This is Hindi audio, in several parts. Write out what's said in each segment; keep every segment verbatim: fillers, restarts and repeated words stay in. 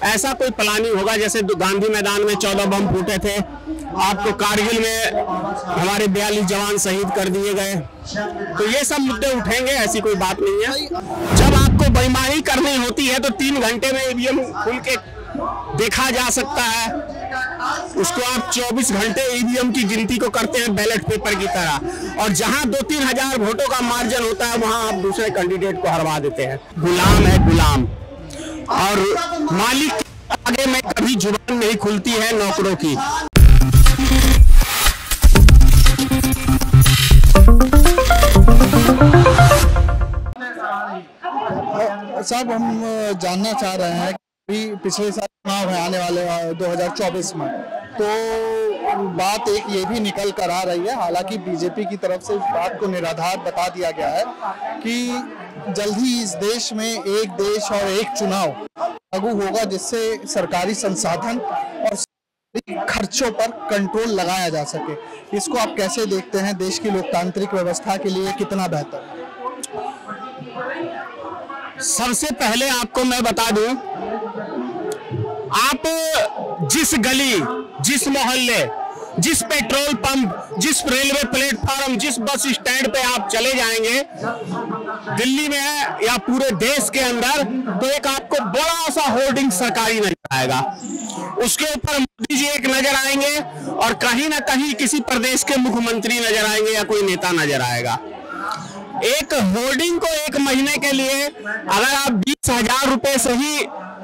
ऐसा कोई प्लानिंग होगा, जैसे गांधी मैदान में चौदह बम फूटे थे, आपको कारगिल में हमारे बयालीस जवान शहीद कर दिए गए, तो ये सब मुद्दे उठेंगे, ऐसी कोई बात नहीं है। जब आपको बेईमानी करनी होती है तो तीन घंटे में ईवीएम खुल के देखा जा सकता है, उसको आप चौबीस घंटे ईवीएम की गिनती को करते हैं बैलेट पेपर की तरह, और जहां दो तीन हजार वोटों का मार्जिन होता है वहां आप दूसरे कैंडिडेट को हरवा देते हैं। गुलाम है गुलाम, और मालिक के आगे में कभी जुबान नहीं खुलती है नौकरों की। साहब, हम जानना चाह रहे हैं कि पिछले साल चुनाव है आने वाले दो हज़ार चौबीस में, तो बात एक ये भी निकल कर आ रही है, हालांकि बीजेपी की तरफ से इस बात को निराधार बता दिया गया है कि जल्द ही इस देश में एक देश और एक चुनाव लागू होगा, जिससे सरकारी संसाधन और खर्चों पर कंट्रोल लगाया जा सके। इसको आप कैसे देखते हैं? देश की लोकतांत्रिक व्यवस्था के लिए कितना बेहतर है? सबसे पहले आपको मैं बता दूं, आप जिस गली, जिस मोहल्ले, जिस पेट्रोल पंप, जिस रेलवे प्लेटफॉर्म, जिस बस स्टैंड पे आप चले जाएंगे दिल्ली में या पूरे देश के अंदर, तो एक आपको बड़ा सा होर्डिंग सरकारी नजर आएगा, उसके ऊपर मोदी जी एक नजर आएंगे और कहीं ना कहीं किसी प्रदेश के मुख्यमंत्री नजर आएंगे या कोई नेता नजर आएगा। एक होर्डिंग को एक महीने के लिए अगर आप बीस हजार रुपए से ही,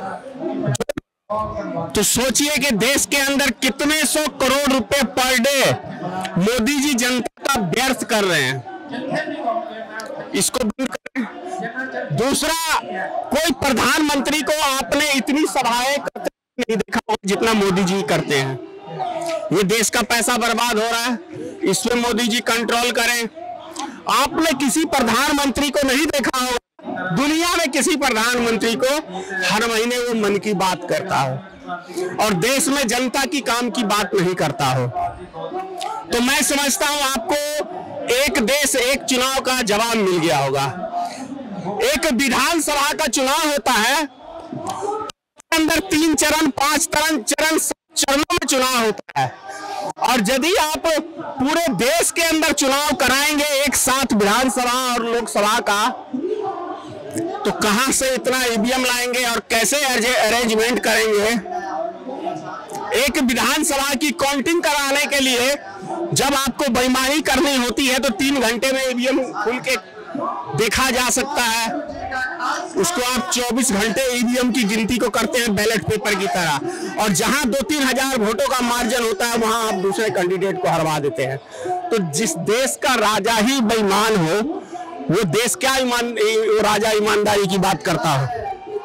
तो सोचिए कि देश के अंदर कितने सौ करोड़ रुपए पर डे मोदी जी जनता का व्यर्थ कर रहे हैं, इसको बंद करें। दूसरा, कोई प्रधानमंत्री को आपने इतनी सभाएं करते नहीं देखा होगा जितना मोदी जी करते हैं। ये देश का पैसा बर्बाद हो रहा है, इसमें मोदी जी कंट्रोल करें। आपने किसी प्रधानमंत्री को नहीं देखा होगा दुनिया में, किसी प्रधानमंत्री को हर महीने वो मन की बात करता हो और देश में जनता की काम की बात नहीं करता हो। तो मैं समझता हूं आपको एक देश एक चुनाव का जवाब मिल गया होगा। एक विधानसभा का चुनाव होता है, अंदर तीन चरण, पांच चरण चरण चरणों में चुनाव होता है, और यदि आप पूरे देश के अंदर चुनाव कराएंगे एक साथ विधानसभा और लोकसभा का, तो कहां से इतना ईवीएम लाएंगे और कैसे अरेंजमेंट करेंगे? एक विधानसभा की काउंटिंग कराने के लिए जब आपको बेईमानी करनी होती है तो तीन घंटे में ईवीएम खुल के देखा जा सकता है, उसको आप चौबीस घंटे ईवीएम की गिनती को करते हैं बैलेट पेपर की तरह, और जहां दो तीन हजार वोटों का मार्जिन होता है वहां आप दूसरे कैंडिडेट को हरवा देते हैं। तो जिस देश का राजा ही बेईमान हो, वो देश क्या ईमान, वो राजा ईमानदारी की बात करता हो?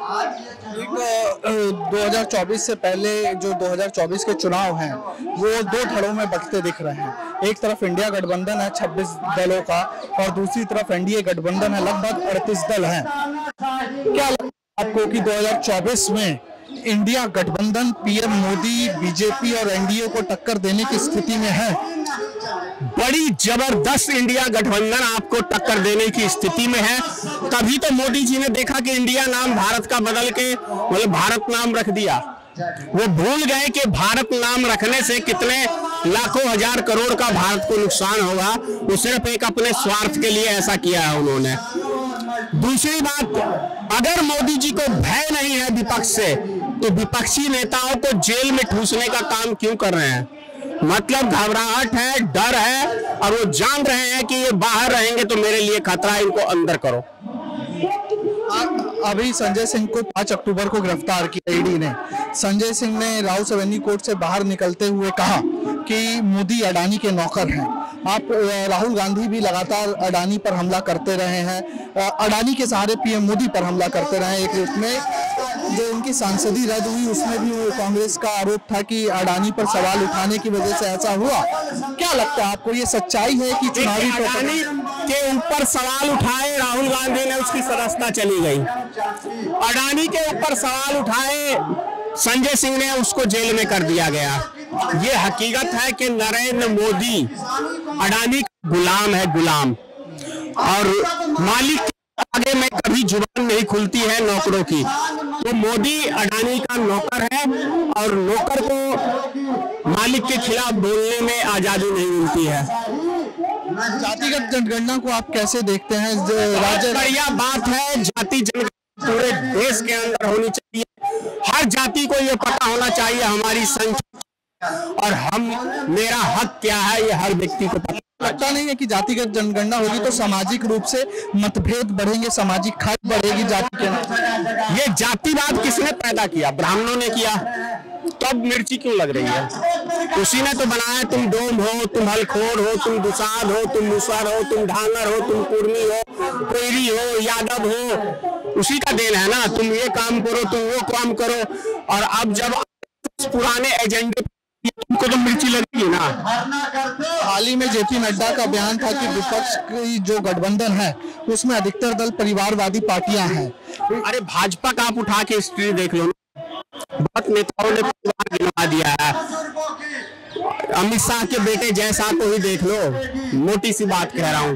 दो हज़ार चौबीस से पहले जो दो हज़ार चौबीस के चुनाव हैं वो दो धड़ों में बंटते दिख रहे हैं। एक तरफ इंडिया गठबंधन है छब्बीस दलों का, और दूसरी तरफ एनडीए गठबंधन है, लगभग अड़तीस दल हैं। क्या लगता है आपको कि दो हज़ार चौबीस में इंडिया गठबंधन पीएम मोदी, बीजेपी और एनडीए को टक्कर देने की स्थिति में है? बड़ी जबरदस्त इंडिया गठबंधन आपको टक्कर देने की स्थिति में है। तभी तो मोदी जी ने देखा कि इंडिया नाम भारत का बदल के मतलब भारत नाम रख दिया। वो भूल गए कि भारत नाम रखने से कितने लाखों हजार करोड़ का भारत को नुकसान होगा। वो सिर्फ एक अपने स्वार्थ के लिए ऐसा किया है उन्होंने। दूसरी बात, अगर मोदी जी को भय नहीं है विपक्ष से, तो विपक्षी नेताओं को जेल में ठूसने का काम क्यों कर रहे हैं? मतलब घबराहट है, डर है, और वो जान रहे हैं कि ये बाहर रहेंगे तो मेरे लिए खतरा है, इनको अंदर करो। अभी संजय सिंह को पाँच अक्टूबर को गिरफ्तार किया ईडी ने। संजय सिंह ने राव सवेनी कोर्ट से बाहर निकलते हुए कहा कि मोदी अडानी के नौकर हैं। आप राहुल गांधी भी लगातार अडानी पर हमला करते रहे हैं, अडानी के सहारे पीएम मोदी पर हमला करते रहे। एक रूप में जो उनकी सांसदी रद्द हुई उसमें भी कांग्रेस का आरोप था कि अडानी पर सवाल उठाने की वजह से ऐसा हुआ। क्या लगता है आपको, ये सच्चाई है कि चुनावी अडानी के ऊपर सवाल उठाए राहुल गांधी ने, उसकी सदस्यता चली गई। अडानी के ऊपर सवाल उठाए संजय सिंह ने, उसको जेल में कर दिया गया। ये हकीकत है कि नरेंद्र मोदी अडानी का गुलाम है, गुलाम, और मालिक के आगे में कभी जुबान नहीं खुलती है नौकरों की। तो मोदी अडानी का नौकर है और नौकर को मालिक के खिलाफ बोलने में आजादी नहीं मिलती है। जातिगत जनगणना को आप कैसे देखते हैं? राज्य बढ़िया बात है, जाति जनगणना पूरे देश के अंदर होनी चाहिए। हर जाति को ये पता होना चाहिए हमारी संख्या और हम मेरा हक क्या है, ये हर व्यक्ति को पता। लगता नहीं है कि जातिगत जनगणना होगी तो सामाजिक रूप से मतभेद बढ़ेंगे, सामाजिक खाद बढ़ेगी जाति के नाम? ये जातिवाद किसने पैदा किया? ब्राह्मणों ने किया। तो अब मिर्ची क्यों लग रही है? उसी ने तो बनाया। तुम डोम हो, तुम हलखोर हो, तुम दुसाद हो, तुम मुसर हो, तुम ढांगर हो, तुम कुर्मी हो, कोयरी हो, यादव हो, उसी का देन है ना। तुम ये काम करो, तुम वो काम करो। और अब जब पुराने एजेंडे तुमको तो मिर्ची लगेगी ना। हाल ही में जेपी नड्डा का बयान था कि विपक्ष की जो गठबंधन है उसमें अधिकतर दल परिवारवादी पार्टियां हैं। अरे भाजपा का आप उठा के हिस्ट्री देख लो, बहुत नेताओं ने परिवार गिनवा दिया है। अमित शाह के बेटे जैसा को ही देख लो। मोटी सी बात कह रहा हूँ,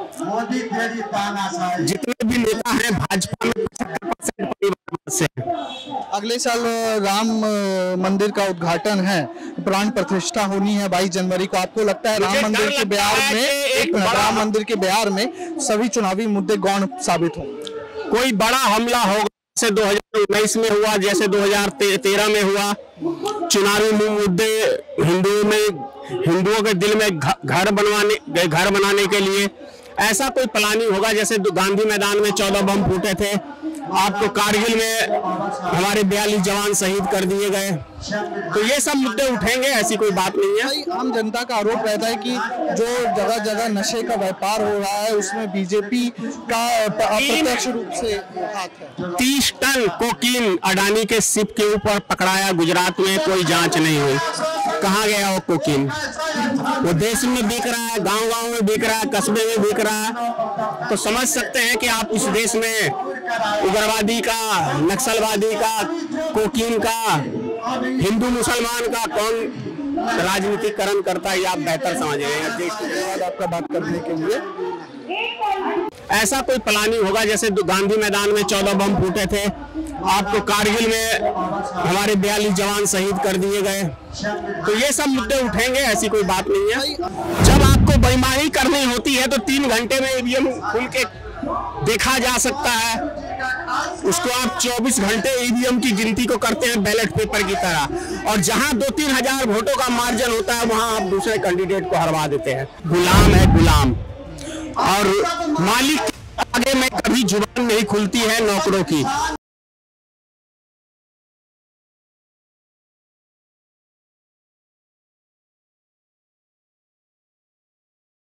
जितने भी नेता हैं भाजपा में पचहत्तर परसेंट परिवार से। अगले साल राम मंदिर का उद्घाटन है, प्राण प्रतिष्ठा होनी है बाईस जनवरी को। आपको लगता है राम मंदिर के बिहार में एक राम मंदिर के बिहार में सभी चुनावी मुद्दे गौण साबित होंगे? कोई बड़ा हमला होगा जैसे दो हजार उन्नीस में हुआ, जैसे दो हजार तेरह में हुआ। चुनावी मुद्दे हिंदुओं में, हिंदुओं के दिल में घर बनवाने घर बनाने के लिए ऐसा कोई प्लानिंग होगा। जैसे गांधी मैदान में चौदह बम फूटे थे, आपको कारगिल में हमारे बयालीस जवान शहीद कर दिए गए। तो ये सब मुद्दे उठेंगे, ऐसी कोई बात नहीं है। आम जनता का आरोप रहता है कि जो जगह जगह नशे का व्यापार हो रहा है उसमें बीजेपी का अप्रत्यक्ष रूप से हाथ है। तीस टन कोकीन अडानी के शिप के ऊपर पकड़ाया गुजरात में, कोई जांच नहीं हुई। कहाँ गया वो कोकीन? वो देश में बिक रहा है, गांव गांव में बिक रहा है, कस्बे में बिक रहा है। तो समझ सकते हैं कि आप इस देश में उग्रवादी का, नक्सलवादी का, कोकीन का, हिंदू मुसलमान का कौन राजनीतिकरण करता है, आप बेहतर समझ रहे हैं। धन्यवाद आपका बात करने के लिए। ऐसा कोई प्लानिंग होगा जैसे गांधी मैदान में चौदह बम फूटे थे, आपको कारगिल में हमारे बयालीस जवान शहीद कर दिए गए। तो ये सब मुद्दे उठेंगे, ऐसी कोई बात नहीं है। जब आपको बेईमानी करनी होती है तो तीन घंटे में ईवीएम खुल के देखा जा सकता है। उसको आप चौबीस घंटे ईवीएम की गिनती को करते हैं बैलेट पेपर की तरह, और जहां दो तीन हजार वोटों का मार्जिन होता है वहां आप दूसरे कैंडिडेट को हरवा देते हैं। गुलाम है गुलाम, और मालिक आगे में कभी जुबान नहीं खुलती है नौकरों की।